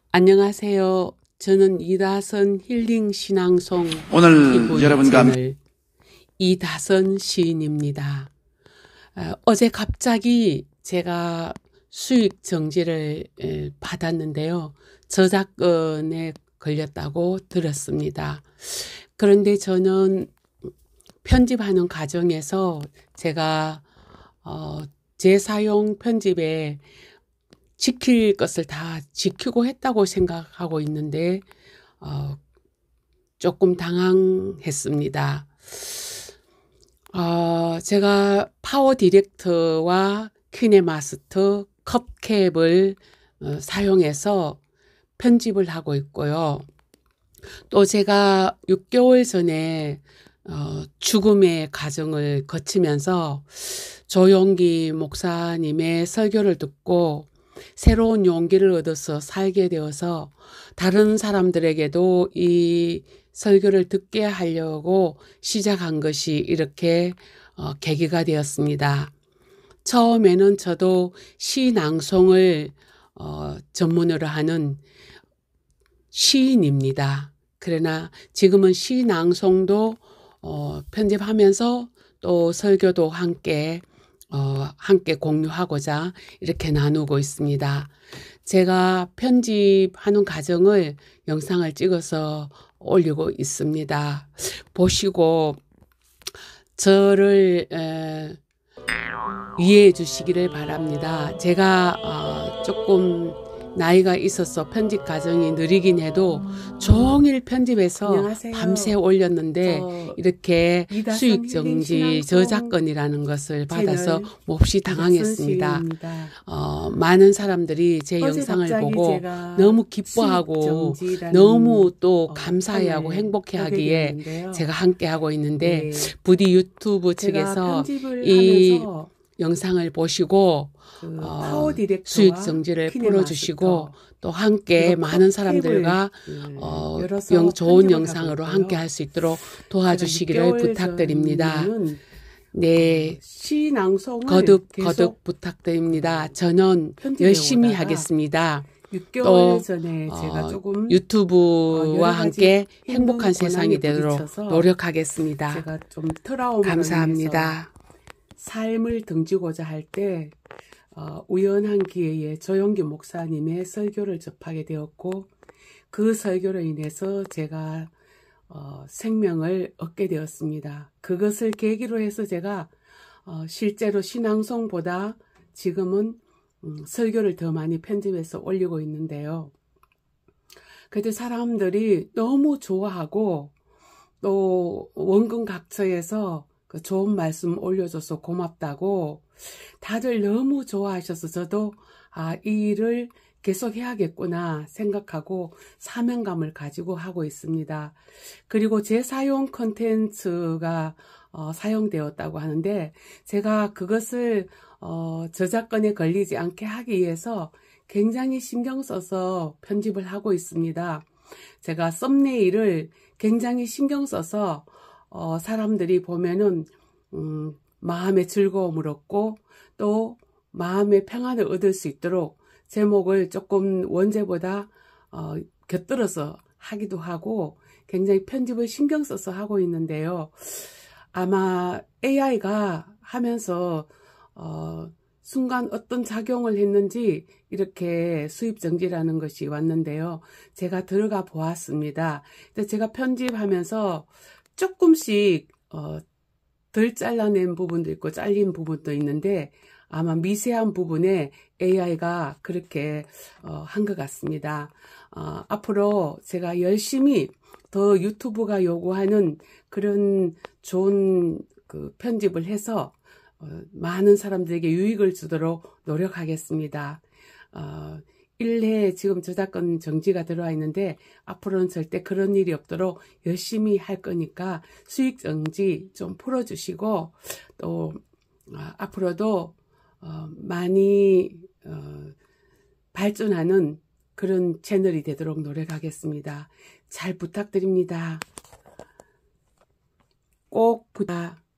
안녕하세요. 저는 이다선 힐링 신앙송 오늘 여러분과 채널 이다선 시인입니다. 어제 갑자기 제가 수익 정지를 받았는데요. 저작권에 걸렸다고 들었습니다. 그런데 저는 편집하는 과정에서 제가 재사용 편집에 지킬 것을 다 지키고 했다고 생각하고 있는데 조금 당황했습니다. 제가 파워 디렉터와 키네마스터, 컵캡을 사용해서 편집을 하고 있고요. 또 제가 6개월 전에 죽음의 과정을 거치면서 조용기 목사님의 설교를 듣고 새로운 용기를 얻어서 살게 되어서 다른 사람들에게도 이 설교를 듣게 하려고 시작한 것이 이렇게 계기가 되었습니다. 처음에는 저도 시 낭송을 전문으로 하는 시인입니다. 그러나 지금은 시 낭송도 편집하면서 또 설교도 함께 공유하고자 이렇게 나누고 있습니다. 제가 편집하는 과정을 영상을 찍어서 올리고 있습니다. 보시고 저를 이해해 주시기를 바랍니다. 제가 조금 나이가 있어서 편집 과정이 느리긴 해도 종일 편집해서 안녕하세요. 밤새 올렸는데 이렇게 수익 정지 저작권이라는 것을 받아서 몹시 당황했습니다. 많은 사람들이 제 영상을 보고 너무 기뻐하고 너무 또 감사해하고 행복해하기에 제가 함께하고 있는데 부디 유튜브 측에서 이 영상을 보시고 수익 정지를 풀어주시고 또 함께 많은 사람들과 좋은 영상으로 함께 할 수 있도록 도와주시기를 부탁드립니다. 네, 거듭 부탁드립니다. 저는 열심히 하겠습니다. 6개월 전에 제가 조금 유튜브와 함께 행복한 세상이 되도록 노력하겠습니다. 제가 좀 트라우마로 감사합니다. 삶을 등지고자 할 때 우연한 기회에 조용기 목사님의 설교를 접하게 되었고 그 설교로 인해서 제가 생명을 얻게 되었습니다. 그것을 계기로 해서 제가 실제로 신앙송보다 지금은 설교를 더 많이 편집해서 올리고 있는데요. 그때 사람들이 너무 좋아하고 또 원근 각처에서 그 좋은 말씀 올려줘서 고맙다고 다들 너무 좋아하셔서 저도 이 일을 계속 해야겠구나 생각하고 사명감을 가지고 하고 있습니다. 그리고 재사용 컨텐츠가 사용되었다고 하는데 제가 그것을 저작권에 걸리지 않게 하기 위해서 굉장히 신경 써서 편집을 하고 있습니다. 제가 썸네일을 굉장히 신경 써서 사람들이 보면은 마음의 즐거움을 얻고 또 마음의 평안을 얻을 수 있도록 제목을 조금 원제보다 곁들여서 하기도 하고 굉장히 편집을 신경 써서 하고 있는데요. 아마 AI가 하면서 순간 어떤 작용을 했는지 이렇게 수입 정지라는 것이 왔는데요. 제가 들어가 보았습니다. 제가 편집하면서 조금씩 덜 잘라낸 부분도 있고 잘린 부분도 있는데 아마 미세한 부분에 AI가 그렇게 한 것 같습니다. 앞으로 제가 열심히 더 유튜브가 요구하는 그런 좋은 편집을 해서 많은 사람들에게 유익을 주도록 노력하겠습니다. 1회 지금 저작권 정지가 들어와 있는데 앞으로는 절대 그런 일이 없도록 열심히 할 거니까 수익 정지 좀 풀어주시고 또 앞으로도 많이 발전하는 그런 채널이 되도록 노력하겠습니다. 잘 부탁드립니다. 꼭 부탁.